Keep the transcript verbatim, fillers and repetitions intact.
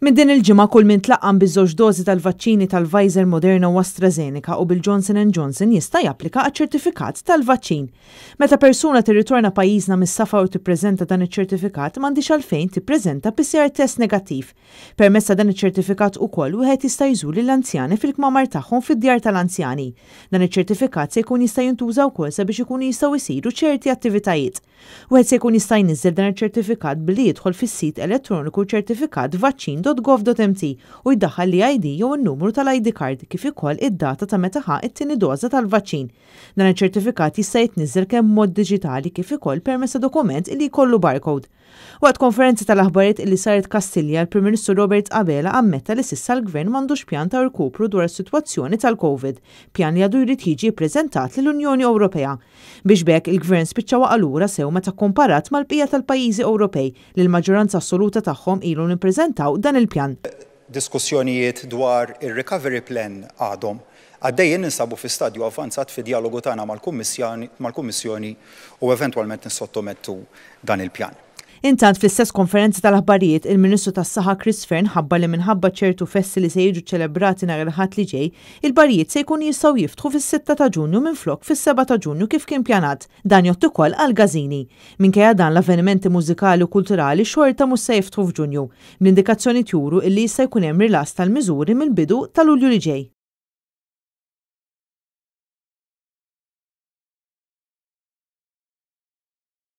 Minn din il-ġimgħa kull min tlaqqam biż-żewġ dożi tal-vaċċini tal-Pfizer, Moderna u AstraZeneca u bil-Johnson and Johnson jista' japplika għaċ-ċertifikat tal-vaċċin. Meta persuna tirritorna pajjiżna mis-safar u tippreżenta dan iċ-ċertifikat m'għandix għalfejn tippreżenta P C R test negattiv. Permezz ta' dan iċ-ċertifikat ukoll wieħed jista' jżur lill-anzjani fil-kmamar tagħhom fid-djar tal-anzjani. Dan iċ-ċertifikat se jkun jista' jintuża wkoll sabiex ikunu jistgħu jsiru ċerti attivitajiet. Wieħed se jkun jista' jniżżel dan iċ-ċertifikat billi jidħol fis-sit elettroniku ċertifikat vaċċin dot gov dot m t u jiddaħħal l-I D jew in-numru tal-I D card kif ukoll id-data ta' meta ħa it-tieni doża tal-vaċċin. Dan iċ-ċertifikat jista' jitniżżel kemm mod diġitali kif ukoll permezz ta' dokument li jkollu barcode. Waqt konferenza tal-aħbarijiet li saret Kastilja, l-Prim Ministru Robert Abela ammetta li s'issa l-Gvern m'għandux pjan ta' rkupru dwar is-sitwazzjoni tal-Covid, pjan li għadu jrid jiġi ppreżentat lill-Unjoni Ewropea. Biex bekk il-Gvern spiċċa waqalura sew meta komparat mal-bqija tal-pajjiżi Ewropej li l-maġġoranza assoluta tagħhom ilhom nippreżentaw dan il-pjan. Diskussjonijiet dwar ir-recovery plan għadhom għaddejjin ninsabu fi stadju avanzat fi dialogu tagħna mal-Kummissjoni u eventwalment nissottomettu dan il-pjan. Intant fl-istess konferenza tal-aħbarijiet, il-Ministru tas-Saħħa Chris Fern ħabba li minħabba ċertu festi li se jiġu ċelebrati nhar il-ħadd li ġej, il-barijiet se jkunu jistgħu jiftħu fis-sitta ta' Ġunju minflok fis-seba' ta' Ġunju kif kien pjanat. Dan jott ukoll għal Gażini. Minkejja dan l-avvenimenti mużikali u kulturali xorta mhux se jiftħu f'Ġunju, bl-indikazzjoni tjuru illi jista' jkun hemm rilass tal-miżuri mill-bidu ta' Lulju li ġej.